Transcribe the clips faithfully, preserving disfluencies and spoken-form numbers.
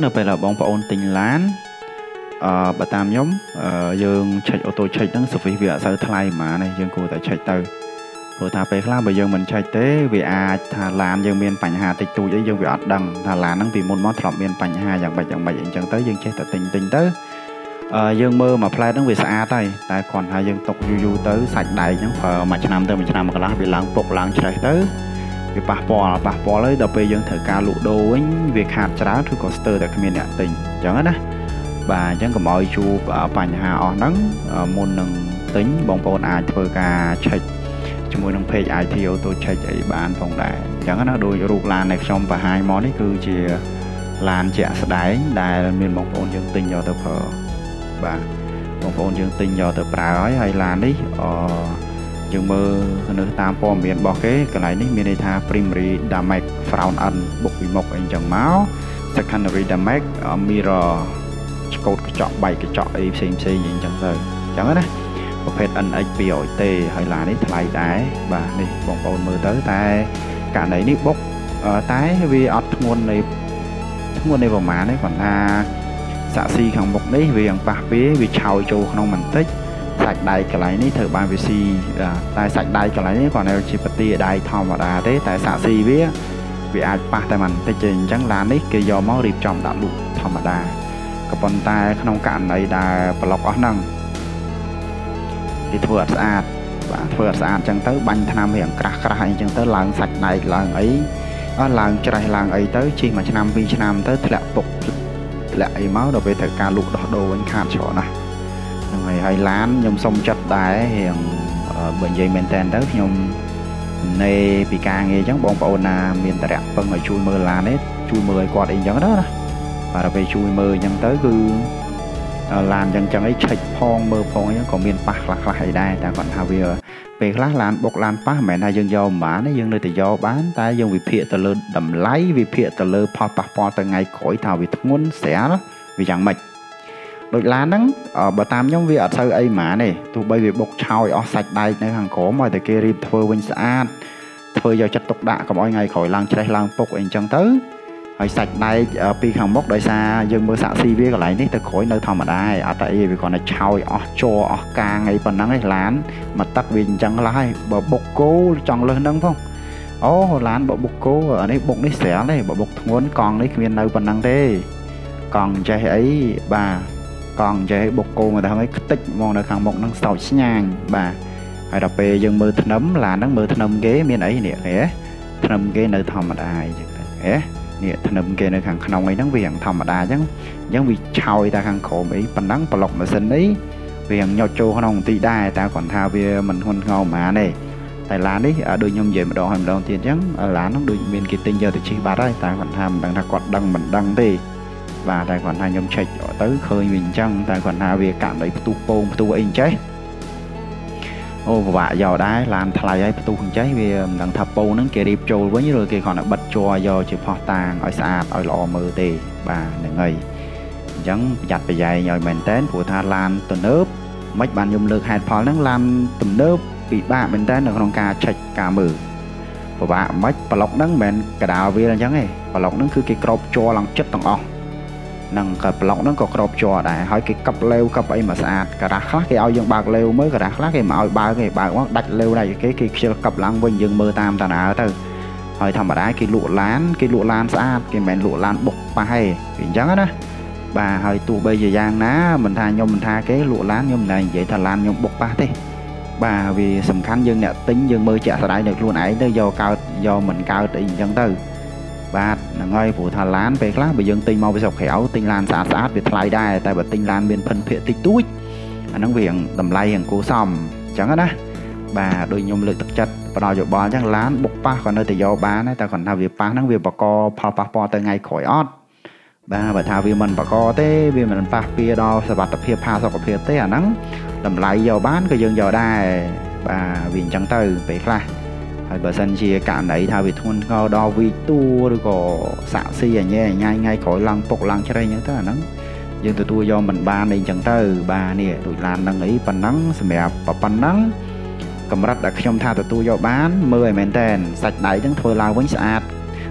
នៅពេលដែលបងប្អូនទិញឡានអឺបើតាមខ្ញុំយើងឆែកអូតូឆែកហ្នឹងសវិសវាអត់សូវថ្លៃហ្មងណាយើងគួរតែឆែកទៅព្រោះថាពេលខ្លះបើយើងមិនឆែកទេវាអាចថាឡានយើងមានបញ្ហាតិចតួចអីយើងវាអត់ដឹងថាឡានហ្នឹងពីមុនមកធ្លាប់មានបញ្ហាយ៉ាងម៉េចយ៉ាងម៉េចអញ្ចឹងទៅយើងចេះតែទិញទិញទៅអឺយើងមើលមួយផ្លែតហ្នឹងវាស្អាតហើយតែគ្រាន់តែយើងຕົកយូរយូរទៅសាច់ដែកហ្នឹងប្រើមួយឆ្នាំទៅមួយឆ្នាំកន្លះវាឡើងពុកឡើងច្រេះទៅវាប៉ះពាល់ប៉ះពាល់ហើយដល់ពេលយើងត្រូវការលក់ដូរវិញវាខាតច្រើនឬក៏ស្ទើរតែគ្មានអ្នកទិញអញ្ចឹងណាបាទអញ្ចឹងកុំឲ្យជួបបញ្ហាអស់ហ្នឹងមុននឹងទិញបងប្អូនអាចធ្វើការឆែកជាមួយនឹង page ไอ ที Auto Check អីបានផងដែរអញ្ចឹងណាដោយរូបឡានដែលខ្ញុំបង្ហាញមកនេះគឺជាឡានជាក់ស្ដែងដែលមានបងប្អូនយើងទិញយកទៅប្រើបាទបងប្អូនយើងទិញយកទៅប្រើហើយហើយឡាននេះអឺយើងមើលនៅតាមព័ត៌មានរបស់គេកន្លែងនេះមានន័យថា primary damage front end បុកពីមុខអីចឹងមក secondary damage mirror ឆ្កូតកញ្ចក់បែកកញ្ចក់អីផ្សេងផ្សេងអីចឹងទៅអញ្ចឹងណាប្រភេទ en ích two hundred T ហើយឡាននេះថ្លៃដែរបាទនេះបងប្អូនមើលទៅតែករណីនេះបុកតែវាអត់ធ្ងន់នៃធ្ងន់នៃប្រមាណទេគាត់ថាសាក់ស៊ីខាងមុខនេះវាយ៉ាងប៉ះពីវាឆោយចូលក្នុងបន្តិចសាច់ដៃកន្លែងនេះធ្វើបានវាស៊ីតែសាច់ដៃកន្លែងនេះគាត់នៅជាប្រទាដៃធម្មតាទេតែសាក់ស៊ីវាវាអាចប៉ះតែបន្តិចទេអញ្ចឹងឡាននេះគេយកមករៀបចំដាក់លក់ធម្មតាក៏ប៉ុន្តែក្នុងករណីដែលប្លុកអស់ហ្នឹងគេធ្វើអត់ស្អាតបាទធ្វើអត់ស្អាតអញ្ចឹងទៅបាញ់ថ្នាំរៀងក្រាស់ក្រាស់អីអញ្ចឹងទៅឡើងសាច់ដែកឡើងអីអស់ឡើងច្រេះឡើងអីទៅជិះមួយឆ្នាំពីរឆ្នាំទៅធ្លាក់ពុកធ្លាក់អីមកដល់ពេលត្រូវការលក់ដោះដូរវិញខាតច្រើនណាស់ហ្នឹងហើយហើយឡានខ្ញុំសុំចិត្តដែររៀងបើនិយាយមែនតើទៅខ្ញុំនៃពីការងារអញ្ចឹងបងប្អូនណាមានតរៈពឹងឲ្យជួយមើលឡាននេះជួយមើលឲ្យគាត់អីអញ្ចឹងណាបាទដល់ពេលជួយមើលអញ្ចឹងទៅគឺឡានអញ្ចឹងចឹងអីឆែកផងមើលផងអញ្ចឹងក៏មានប៉ះខ្លះខ្លះអីដែរតែគាត់ថាវាពេលខ្លះឡានបុកឡានប៉ះមិនមែនថាយើងយកមិនបានទេយើងនៅតែយកបានតែយើងវិភាគទៅលើតម្លៃវិភាគទៅលើផលប៉ះពាល់ទៅថ្ងៃក្រោយថាវាធ្ងន់ស្រាលវាយ៉ាងម៉េចដូចឡានហ្នឹងបើតាមខ្ញុំវាអត់សូវអីហ្មងទេទោះបីវាបុកឆោយអស់សាច់ដែកនៅខាងក្រោមហើយតែគេរៀបធ្វើវិញស្អាតធ្វើយកចិត្តទុកដាក់កុំឲ្យថ្ងៃក្រោយឡើងច្រេះឡើងពុកអីអញ្ចឹងទៅហើយសាច់ដែកពីខាងមុខដោយសារយើងមើលសាក់ស៊ីវាកន្លែងនេះទៅក្រោយនៅធម្មតាឯងអត់តែអីវាគ្រាន់តែឆោយអស់ជ័រអស់កាងអីប៉ុណ្ណឹងឯងឡានមកទឹកវាអញ្ចឹងឡើយបើបុកគោចង់លើសហ្នឹងផងអូឡានបើបុកគោអានេះបុកនេះស្រាលទេបើបុកធ្ងន់កង់នេះគ្មាននៅប៉ុណ្ណឹងទេកង់ចេះអីបាទកង់ចេះបុកគោមកដល់ហ្នឹងខ្ទេចមកនៅខាងមុខហ្នឹងសោចស្ញាញបាទហើយដល់ពេលយើងមើលធ្នឹមឡានហ្នឹងមើលធ្នឹមគេមានអីនេះហ៎ធ្នឹមគេនៅធម្មតាអញ្ចឹងទៅហ៎នេះធ្នឹមគេនៅខាងក្នុងអីហ្នឹងវាយ៉ាងធម្មតាអញ្ចឹងអញ្ចឹងវាឆោយតែខាងក្រោមអីប៉ុណ្ណឹងប្លុកម៉ាស៊ីនអីវាយ៉ាងញុចចូលក្នុងបន្តិចដែរតែគាត់ថាវាមិនហ៊ុនធ្ងរហ្មងទេតែឡាននេះដូចខ្ញុំនិយាយម្ដងហើយម្ដងទៀតអញ្ចឹងឡានហ្នឹងដូចមានគេទិញយកទៅជិះបាត់ហើយតែគាត់ថាមិនដឹងថាគាត់ដឹងមិនដឹងទេបាទតែគាត់ថាខ្ញុំឆែកទៅឃើញវាអញ្ចឹងតែគាត់ថាវាកាក់ដីផ្ទុះពងផ្ទុះអីចេះអូពិបាកយកដែរឡានថ្លៃហើយផ្ទុះអញ្ចេះវាមិនដឹងថាពងហ្នឹងគេរៀបចូលវិញឬគេគ្រាន់តែបិទជ័រយកជាផោះតាងឲ្យស្អាតឲ្យល្អមើលទេបាទហ្នឹងហើយអញ្ចឹងប្រយ័ត្នប្រយែងឲ្យមែនតើព្រោះថាឡានទំនើបមិនបានខ្ញុំលើកហេតុផលហ្នឹងឡានទំនើបពិបាកមែនតើនៅក្នុងការឆែកការមើលពិបាកមិនប្លុកហ្នឹងមិនមែនកដាលវាអញ្ចឹងទេប្លុកហ្នឹងគឺគេក្របជ័រឡើងចិត្តទាំងអស់នឹងក៏ប្លុកហ្នឹងក៏ក្របជ័រដែរហើយគេកាប់លេវកាប់អីមកស្អាតការ៉ាស់ខ្លះគេឲ្យយើងបើកលេវមើលការ៉ាស់ខ្លះគេមកឲ្យបើកគេបើកមកដាច់លេវដែរគេគេខ្ជិលកាប់ឡើងវិញយើងមើលតាមតាណាទៅហើយធម្មតាគេលក់ឡានគេលក់ឡានស្អាតគេមិនមែនលក់ឡានបុកប៉ះទេវាអញ្ចឹងណាបាទហើយទោះបីជាយ៉ាងណាមិនថាខ្ញុំមិនថាគេលក់ឡានខ្ញុំមិននិយាយថាឡានខ្ញុំបុកប៉ះទេបាទវាសំខាន់យើងអ្នកទិញយើងមើលជាក់ស្ដែងនៅខ្លួនឯងទៅយកកើតយកមិនកើតអីអញ្ចឹងទៅបាទហ្នឹងហើយព្រោះថាឡានពេលខ្លះបើយើងទិញមកពីស្រុកក្រៅទិញឡានស្អាតស្អាតវាថ្លៃដែរតែបើទិញឡានមានភិនភាគតិចតួចអាហ្នឹងវាតម្លៃយ៉ាងគួរសមអញ្ចឹងណាបាទដូចខ្ញុំលើកទឹកចិត្តផ្ដល់យោបល់អញ្ចឹងឡានបុកប៉ះក៏នៅតែយកបានតែគាត់ថាវាប៉ះហ្នឹងវាបកផលប៉ះពាល់ទៅថ្ងៃក្រោយអត់បាទបើថាវាមិនបកទេវាមិនប៉ះពាល់ដល់សុខភាពផាសុខភាពទេអាហ្នឹងតម្លៃយកបានក៏យើងយកដែរបាទវាអញ្ចឹងទៅពេលខ្លះហើយបើសិនជាករណីថាវាធ្ងន់ធ្ងរដល់វីតួឬក៏សាក់ស៊ីអញ៉ែញ៉ៃថ្ងៃក្រោយឡើងពុកឡើងច្រេះអញ្ចឹងទៅអាហ្នឹងយើងទទួលយកមិនបានអីអញ្ចឹងទៅបាទនេះដូចឡានហ្នឹងអីប៉ុណ្ណឹងសម្រាប់ប៉ុណ្ណឹងកម្រិតដែលខ្ញុំថាទទួលយកបានមើលឲ្យមែនតើសាច់ដៃហ្នឹងធ្វើឡើងវិញស្អាត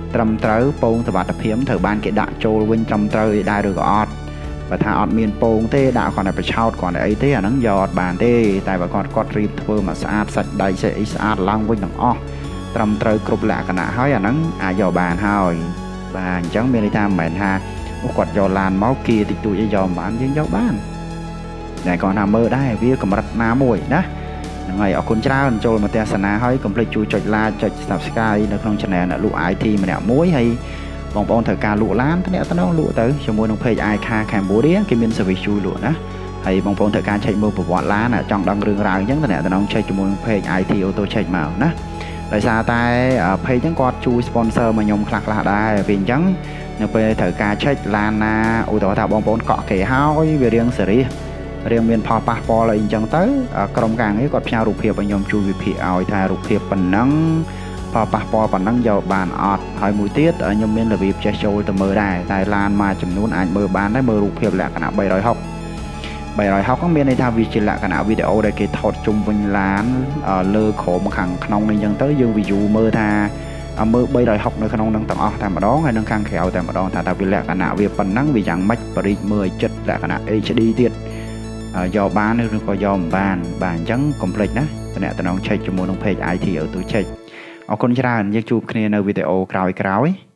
ត្រឹមត្រូវពងសុវត្ថិភាពត្រូវបានគេដាក់ចូលវិញត្រឹមត្រូវដែរឬក៏អត់បើថាអត់មានពងទេដាក់គាត់តែប្រឆោតគាត់តែអីទេអាហ្នឹងយកអត់បានទេតែបើគាត់គាត់រៀបធ្វើមកស្អាតសាច់ដៃសាច់អីស្អាតឡើងវិញទាំងអស់ត្រឹមត្រូវគ្រប់លក្ខណៈហើយអាហ្នឹងអាចយកបានហើយបាទអញ្ចឹងមានន័យថាមិនមែនថាគាត់យកឡានមកគៀតិចតួចអីយកបានយើងយកបានតែគាត់ថាមើលដែរវាកម្រិតណាមួយណាហ្នឹងហើយអរគុណច្រើនចូលមកទស្សនាហើយកុំភ្លេចជួយចុច like ចុច Subscribe នៅក្នុង Channel អ្នកលក់ i ที ម្នាក់មួយហើយបងប្អូនត្រូវការលក់ឡានតំណតំណងលក់ទៅជាមួយនឹង Page i Car Cambodia គេមាន service ជួយលក់ណាហើយបងប្អូនត្រូវការឆែកមើលប្រវត្តិឡានចង់ដឹងរឿងរ៉ាវអញ្ចឹងតំណតំណងឆែកជាមួយនឹង Page i ที Auto Check មកណាដោយសារតែ Page ហ្នឹងគាត់ជួយ sponsor មកខ្ញុំខ្លះខ្លះដែរពេលអញ្ចឹងនៅពេលត្រូវការឆែកឡានណាឧទាហរណ៍ថាបងប្អូនកក់គេហើយវារៀងសេរីរៀងមានផលប៉ះពាល់អីអញ្ចឹងទៅក្រុមការងារគាត់ផ្ញើរូបភាពឲ្យខ្ញុំជួយវិភាគឲ្យថារូបភាពប៉ុណ្ណឹងផលប៉ះពាល់ប៉ុណ្ណឹងយកបានអត់ហើយមួយទៀតខ្ញុំមានរបៀបចេះចូលទៅមើលដែរតែឡានមួយចំនួនអាចមើលបានដែរមើលរូបភាពលក្ខណៈ360 360ហ្នឹងមានន័យថាវាជាលក្ខណៈវីដេអូដែលគេថតជុំវិញឡានលើក្រោមខាងក្នុងអីអញ្ចឹងទៅយើង view មើលថាមើល360នៅក្នុងនឹងទាំងអស់តែម្ដងហើយនឹងខាងក្រៅតែម្ដងថាតើវាលក្ខណៈវាប៉ុណ្ណឹងវាយ៉ាងម៉េចបរិយាមើលឲ្យចិត្តលក្ខណៈ เอช ดี ទៀតយកបានឬក៏យកមិនបានបាទអញ្ចឹងកុំភ្លេចណាតំណតំណង check ជាមួយនឹង Page i ที Auto Check អរគុណច្រើនយើងជួបគ្នានៅវីដេអូក្រោយៗ